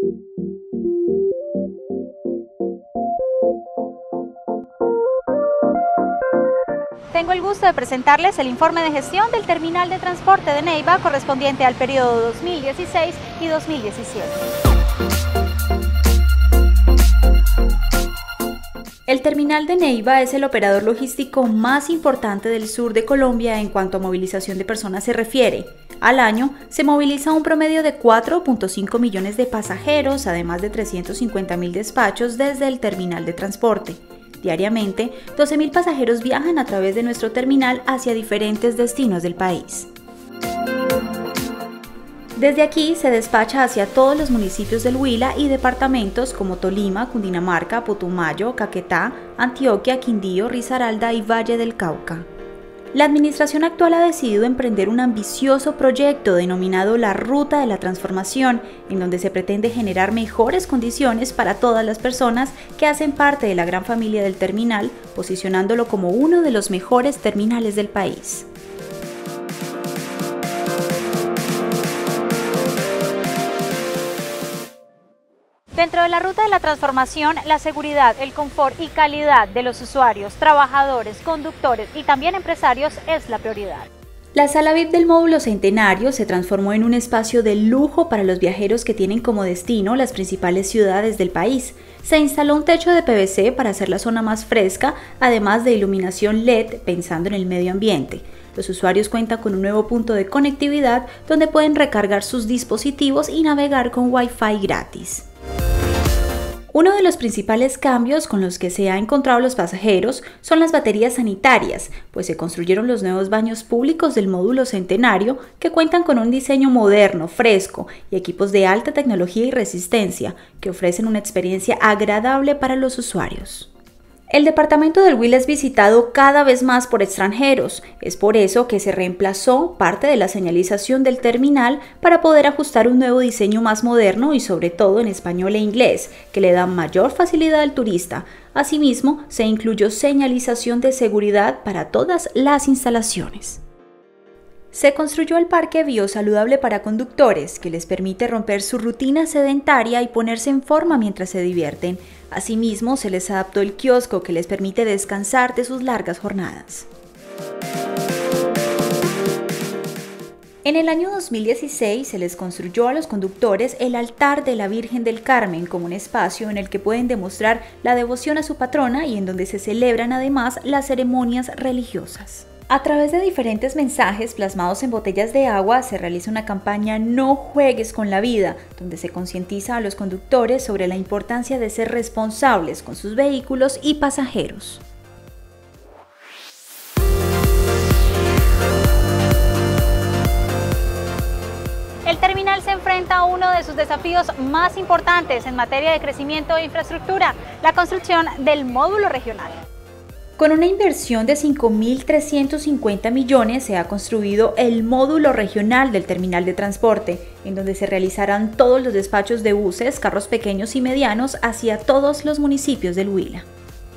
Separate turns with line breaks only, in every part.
Tengo el gusto de presentarles el informe de gestión del Terminal de Transporte de Neiva correspondiente al periodo 2016 y 2017. El Terminal de Neiva es el operador logístico más importante del sur de Colombia en cuanto a movilización de personas se refiere. Al año se moviliza un promedio de 4.5 millones de pasajeros, además de 350.000 despachos desde el terminal de transporte. Diariamente, 12.000 pasajeros viajan a través de nuestro terminal hacia diferentes destinos del país. Desde aquí se despacha hacia todos los municipios del Huila y departamentos como Tolima, Cundinamarca, Putumayo, Caquetá, Antioquia, Quindío, Risaralda y Valle del Cauca. La administración actual ha decidido emprender un ambicioso proyecto denominado la Ruta de la Transformación, en donde se pretende generar mejores condiciones para todas las personas que hacen parte de la gran familia del terminal, posicionándolo como uno de los mejores terminales del país. Dentro de la ruta de la transformación, la seguridad, el confort y calidad de los usuarios, trabajadores, conductores y también empresarios es la prioridad. La sala VIP del módulo Centenario se transformó en un espacio de lujo para los viajeros que tienen como destino las principales ciudades del país. Se instaló un techo de PVC para hacer la zona más fresca, además de iluminación LED pensando en el medio ambiente. Los usuarios cuentan con un nuevo punto de conectividad donde pueden recargar sus dispositivos y navegar con Wi-Fi gratis. Uno de los principales cambios con los que se han encontrado los pasajeros son las baterías sanitarias, pues se construyeron los nuevos baños públicos del módulo Centenario que cuentan con un diseño moderno, fresco y equipos de alta tecnología y resistencia que ofrecen una experiencia agradable para los usuarios. El departamento del Huila es visitado cada vez más por extranjeros, es por eso que se reemplazó parte de la señalización del terminal para poder ajustar un nuevo diseño más moderno y sobre todo en español e inglés, que le da mayor facilidad al turista. Asimismo, se incluyó señalización de seguridad para todas las instalaciones. Se construyó el parque biosaludable para conductores, que les permite romper su rutina sedentaria y ponerse en forma mientras se divierten. Asimismo, se les adaptó el kiosco que les permite descansar de sus largas jornadas. En el año 2016 se les construyó a los conductores el altar de la Virgen del Carmen como un espacio en el que pueden demostrar la devoción a su patrona y en donde se celebran además las ceremonias religiosas. A través de diferentes mensajes plasmados en botellas de agua se realiza una campaña No juegues con la vida, donde se concientiza a los conductores sobre la importancia de ser responsables con sus vehículos y pasajeros. El terminal se enfrenta a uno de sus desafíos más importantes en materia de crecimiento e infraestructura, la construcción del módulo regional. Con una inversión de 5.350 millones se ha construido el módulo regional del terminal de transporte, en donde se realizarán todos los despachos de buses, carros pequeños y medianos hacia todos los municipios del Huila.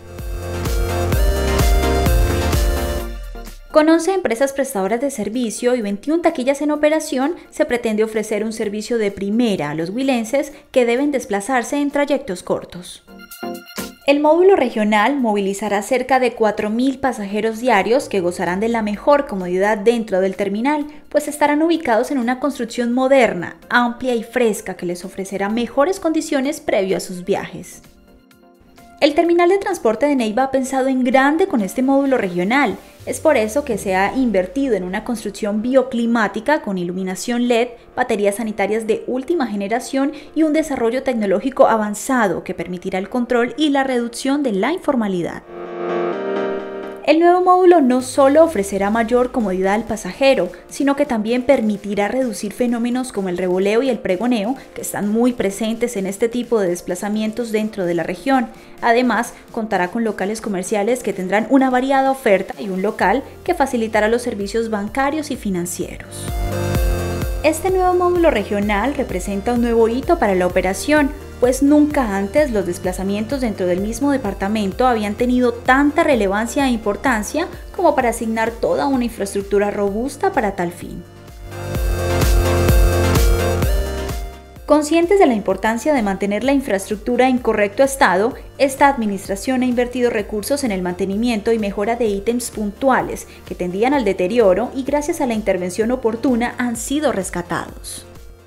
Con 11 empresas prestadoras de servicio y 21 taquillas en operación, se pretende ofrecer un servicio de primera a los huilenses que deben desplazarse en trayectos cortos. El módulo regional movilizará cerca de 4.000 pasajeros diarios que gozarán de la mejor comodidad dentro del terminal, pues estarán ubicados en una construcción moderna, amplia y fresca que les ofrecerá mejores condiciones previo a sus viajes. El terminal de transporte de Neiva ha pensado en grande con este módulo regional. Es por eso que se ha invertido en una construcción bioclimática con iluminación LED, baterías sanitarias de última generación y un desarrollo tecnológico avanzado que permitirá el control y la reducción de la informalidad. El nuevo módulo no solo ofrecerá mayor comodidad al pasajero, sino que también permitirá reducir fenómenos como el revoleo y el pregoneo, que están muy presentes en este tipo de desplazamientos dentro de la región. Además, contará con locales comerciales que tendrán una variada oferta y un local que facilitará los servicios bancarios y financieros. Este nuevo módulo regional representa un nuevo hito para la operación, pues nunca antes los desplazamientos dentro del mismo departamento habían tenido tanta relevancia e importancia como para asignar toda una infraestructura robusta para tal fin. Conscientes de la importancia de mantener la infraestructura en correcto estado, esta administración ha invertido recursos en el mantenimiento y mejora de ítems puntuales que tendían al deterioro y gracias a la intervención oportuna han sido rescatados.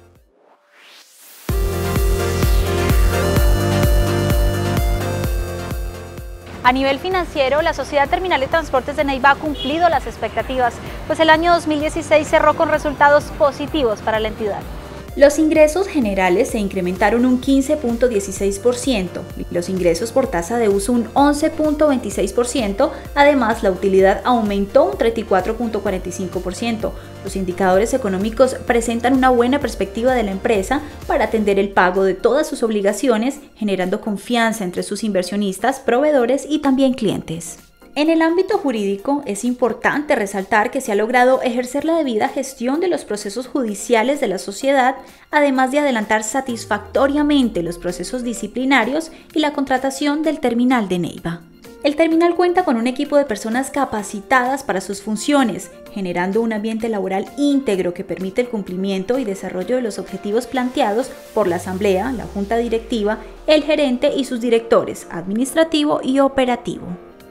A nivel financiero, la Sociedad Terminal de Transportes de Neiva ha cumplido las expectativas, pues el año 2016 cerró con resultados positivos para la entidad. Los ingresos generales se incrementaron un 15.16%, los ingresos por tasa de uso un 11.26%, además la utilidad aumentó un 34.45%. Los indicadores económicos presentan una buena perspectiva de la empresa para atender el pago de todas sus obligaciones, generando confianza entre sus inversionistas, proveedores y también clientes. En el ámbito jurídico, es importante resaltar que se ha logrado ejercer la debida gestión de los procesos judiciales de la sociedad, además de adelantar satisfactoriamente los procesos disciplinarios y la contratación del terminal de Neiva. El terminal cuenta con un equipo de personas capacitadas para sus funciones, generando un ambiente laboral íntegro que permite el cumplimiento y desarrollo de los objetivos planteados por la asamblea, la junta directiva, el gerente y sus directores, administrativo y operativo.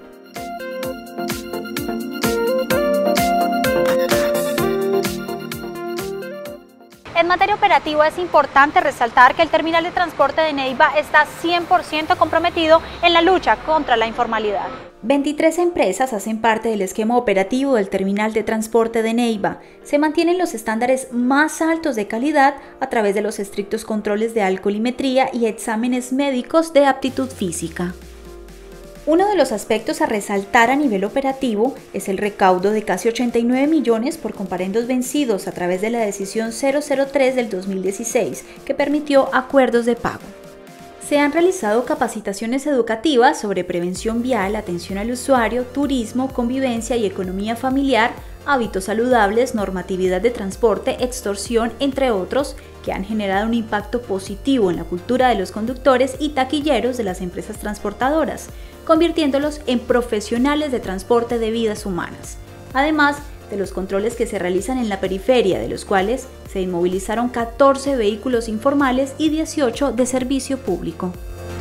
En materia operativa es importante resaltar que el terminal de transporte de Neiva está 100% comprometido en la lucha contra la informalidad. 23 empresas hacen parte del esquema operativo del terminal de transporte de Neiva. Se mantienen los estándares más altos de calidad a través de los estrictos controles de alcoholimetría y exámenes médicos de aptitud física. Uno de los aspectos a resaltar a nivel operativo es el recaudo de casi 89 millones por comparendos vencidos a través de la decisión 003 del 2016, que permitió acuerdos de pago. Se han realizado capacitaciones educativas sobre prevención vial, atención al usuario, turismo, convivencia y economía familiar, hábitos saludables, normatividad de transporte, extorsión, entre otros, que han generado un impacto positivo en la cultura de los conductores y taquilleros de las empresas transportadoras, convirtiéndolos en profesionales de transporte de vidas humanas. Además de los controles que se realizan en la periferia, de los cuales se inmovilizaron 14 vehículos informales y 18 de servicio público.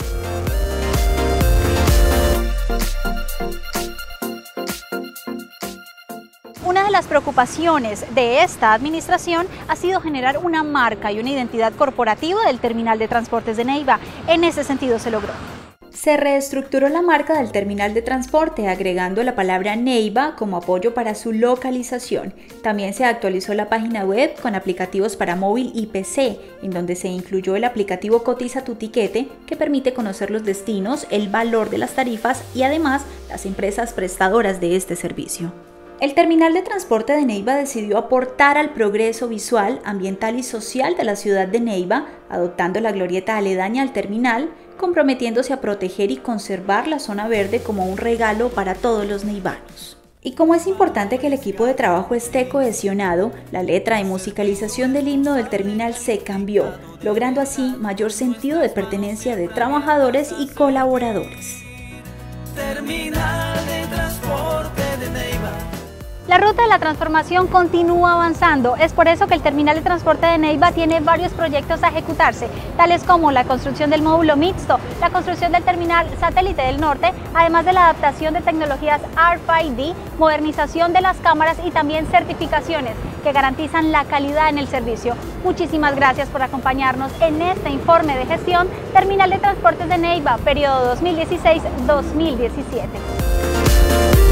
Una de las preocupaciones de esta administración ha sido generar una marca y una identidad corporativa del terminal de transportes de Neiva. En ese sentido se logró. Se reestructuró la marca del terminal de transporte agregando la palabra Neiva como apoyo para su localización. También se actualizó la página web con aplicativos para móvil y PC, en donde se incluyó el aplicativo Cotiza tu Tiquete, que permite conocer los destinos, el valor de las tarifas y además las empresas prestadoras de este servicio. El terminal de transporte de Neiva decidió aportar al progreso visual, ambiental y social de la ciudad de Neiva, adoptando la glorieta aledaña al terminal, comprometiéndose a proteger y conservar la zona verde como un regalo para todos los neivanos. Y como es importante que el equipo de trabajo esté cohesionado, la letra y musicalización del himno del terminal se cambió, logrando así mayor sentido de pertenencia de trabajadores y colaboradores. Terminal de transporte de Neiva. La ruta de la transformación continúa avanzando, es por eso que el terminal de transporte de Neiva tiene varios proyectos a ejecutarse, tales como la construcción del módulo mixto, la construcción del terminal satélite del norte, además de la adaptación de tecnologías RFID, modernización de las cámaras y también certificaciones que garantizan la calidad en el servicio. Muchísimas gracias por acompañarnos en este informe de gestión Terminal de Transportes de Neiva, periodo 2016-2017.